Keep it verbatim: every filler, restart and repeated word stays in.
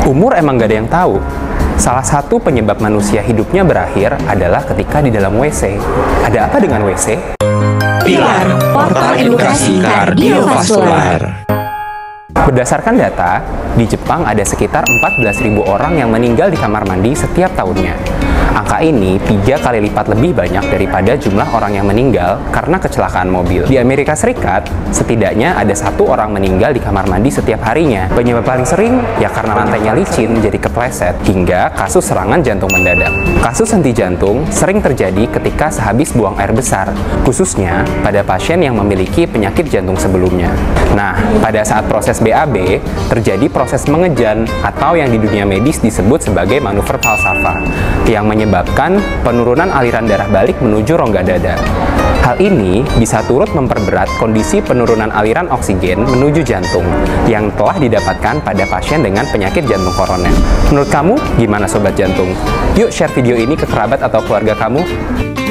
Umur emang gak ada yang tahu. Salah satu penyebab manusia hidupnya berakhir adalah ketika di dalam W C. Ada apa dengan W C? Pilar, portal edukasi kardiovaskular. Berdasarkan data, di Jepang ada sekitar empat belas ribu orang yang meninggal di kamar mandi setiap tahunnya. Angka ini tiga kali lipat lebih banyak daripada jumlah orang yang meninggal karena kecelakaan mobil. Di Amerika Serikat, setidaknya ada satu orang meninggal di kamar mandi setiap harinya. Penyebab paling sering ya karena lantainya licin jadi kepleset, hingga kasus serangan jantung mendadak. Kasus henti jantung sering terjadi ketika sehabis buang air besar, khususnya pada pasien yang memiliki penyakit jantung sebelumnya. Nah, pada saat proses B A B, terjadi proses mengejan atau yang di dunia medis disebut sebagai manuver falsafa, yang menyebabkan penurunan aliran darah balik menuju rongga dada. Hal ini bisa turut memperberat kondisi penurunan aliran oksigen menuju jantung yang telah didapatkan pada pasien dengan penyakit jantung koroner. Menurut kamu, gimana sobat jantung? Yuk share video ini ke kerabat atau keluarga kamu.